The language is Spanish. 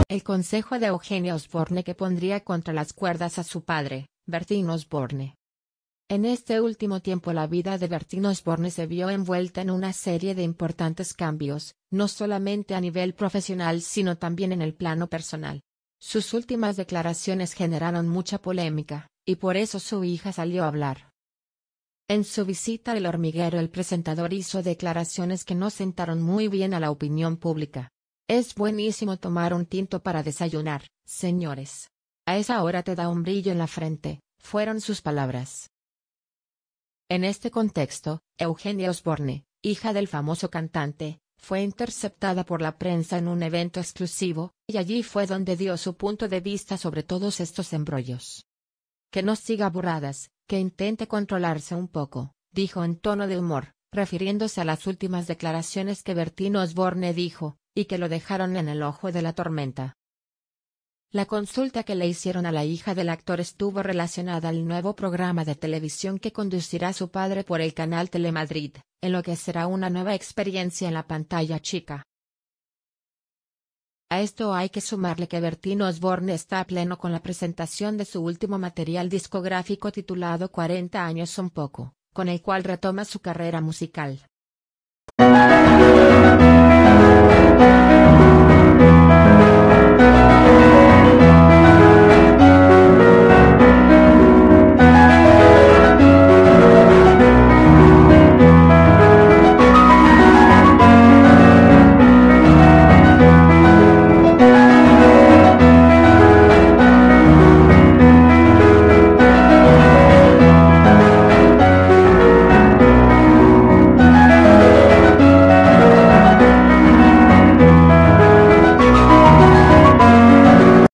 El consejo de Eugenia Osborne que pondría contra las cuerdas a su padre, Bertín Osborne. En este último tiempo la vida de Bertín Osborne se vio envuelta en una serie de importantes cambios, no solamente a nivel profesional sino también en el plano personal. Sus últimas declaraciones generaron mucha polémica, y por eso su hija salió a hablar. En su visita al Hormiguero el presentador hizo declaraciones que no sentaron muy bien a la opinión pública. Es buenísimo tomar un tinto para desayunar, señores. A esa hora te da un brillo en la frente, fueron sus palabras. En este contexto, Eugenia Osborne, hija del famoso cantante, fue interceptada por la prensa en un evento exclusivo, y allí fue donde dio su punto de vista sobre todos estos embrollos. Que no siga burradas, que intente controlarse un poco, dijo en tono de humor, refiriéndose a las últimas declaraciones que Bertín Osborne dijo, y que lo dejaron en el ojo de la tormenta. La consulta que le hicieron a la hija del actor estuvo relacionada al nuevo programa de televisión que conducirá su padre por el canal Telemadrid, en lo que será una nueva experiencia en la pantalla chica. A esto hay que sumarle que Bertín Osborne está a pleno con la presentación de su último material discográfico titulado 40 años son poco, con el cual retoma su carrera musical.